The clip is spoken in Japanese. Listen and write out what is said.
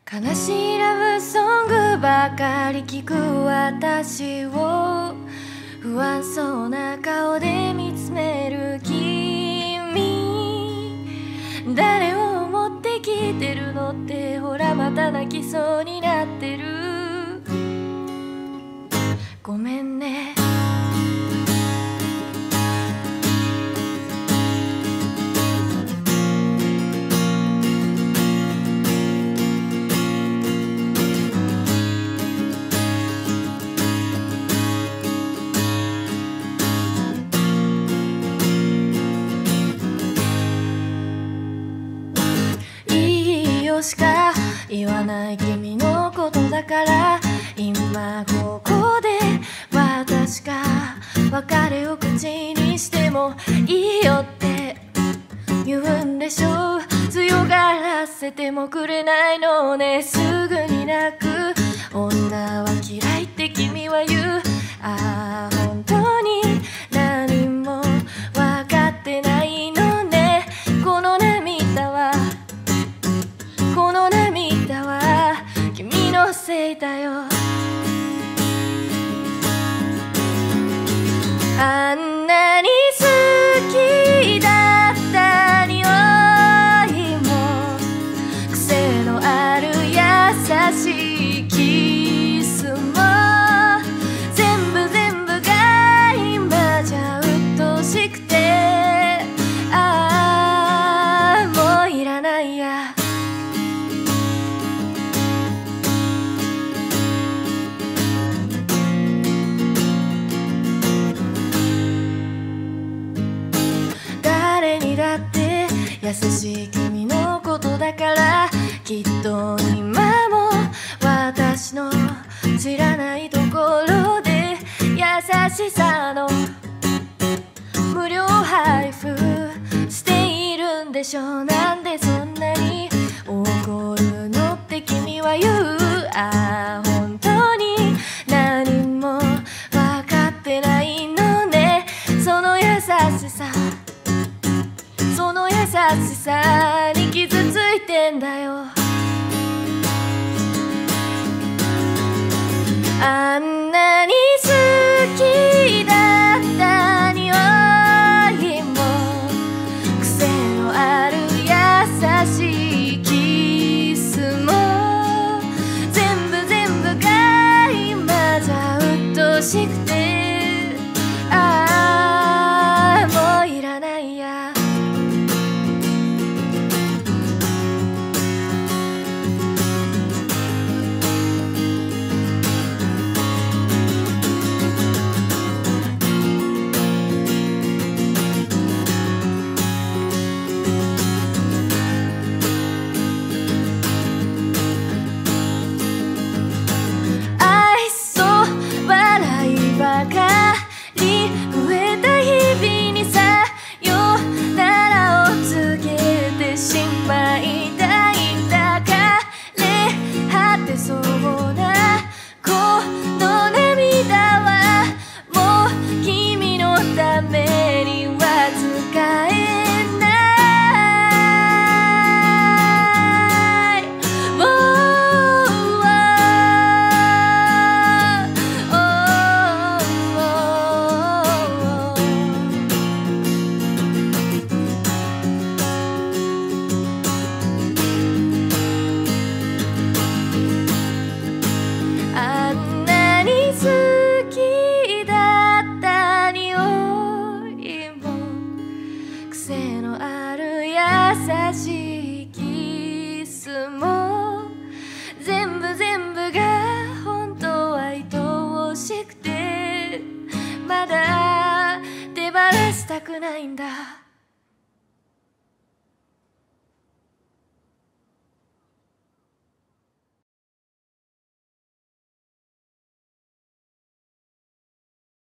悲しいラブソングばかり聞く私を不安そうな顔で見つめる君、誰を思って聞いてるのって、ほらまた泣きそうになってる。ごめんね。しか言わない君のことだから、今ここで私が別れを口にしてもいいよって言うんでしょう。強がらせてもくれないのね。すぐに泣く女は嫌いって君は言う。ああ本当に何も分かってないのね。この涙は君のせいだよ。あんなに好きだった匂いも、癖のある優しいキスも、全部が今じゃ鬱陶しくて、ああもういらないや。だって優しい君のことだから、きっと今も私の知らないところで優しさの無料配布しているんでしょう。なんでそんなに怒るのって君は言う。ああ本当に何も分かってないのね。その優しさに傷ついてんだよ。あんなに好きだった匂いも、癖のある優しいキスも、全部が今じゃ鬱陶しくて、ああもういらないや。癖のある優しいキスも、全部が本当は愛おしくて、まだ手放したくないんだ。